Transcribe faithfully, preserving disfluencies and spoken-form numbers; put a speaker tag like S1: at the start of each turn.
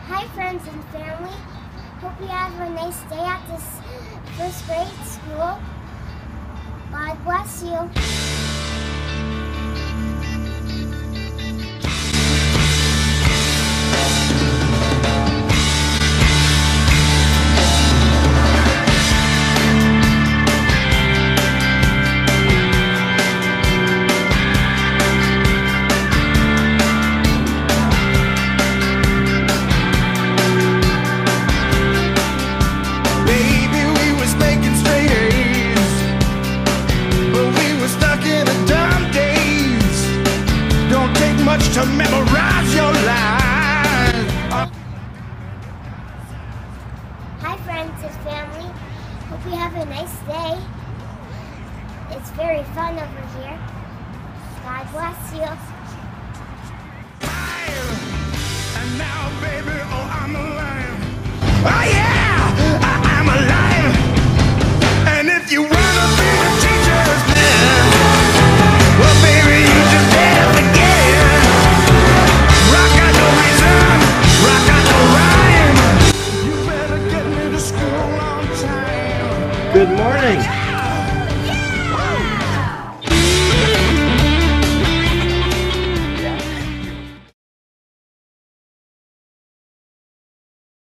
S1: Hi friends and family. Hope you have a nice day at this first grade school. God bless you.
S2: Baby, we was making straight A's, but we were stuck in the dumb days. Don't take much to memorize your life. Uh,
S1: Hi friends and family. Hope you have a nice day. It's very fun over here. God bless you.
S2: And now, baby, oh, I'm alive. Oh yeah, I, I'm alive. And if you wanna be the teacher's man, well, baby, you just gotta forget it. Rock got no reason, rock got no rhyme. You better get me to school on time.
S3: Good morning.